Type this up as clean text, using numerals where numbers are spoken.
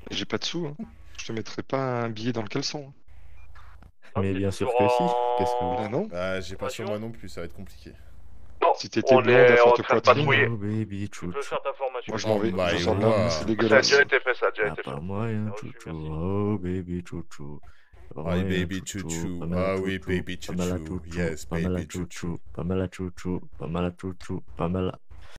J'ai pas de sous, hein. Je te mettrai pas un billet dans le caleçon. Mais t'es bien sûr toujours que si. Qu'est-ce que vous... Ah non? Ah, j'ai pas sur moi Formation non plus, ça va être compliqué. Non, Si t'étais on blonde à est en forte train de poitrine, patrouiller. Oh baby Tu peux chouchou. faire ta formation. moi je Oh m'en vais. Je my sors de là, mais c'est god. Ça a dégueulasse. déjà été fait, ça a déjà Y'a été fait. pas moyen T'as reçu, chouchou. merci. Oh baby chouchou. Pas Hi moyen baby chouchou. chouchou. Pas mal à Ah oui, chouchou. baby Pas mal à chouchou. chouchou. Yes, Pas mal à baby chouchou. chouchou. Pas mal à chouchou. Pas mal à chouchou. Pas mal à...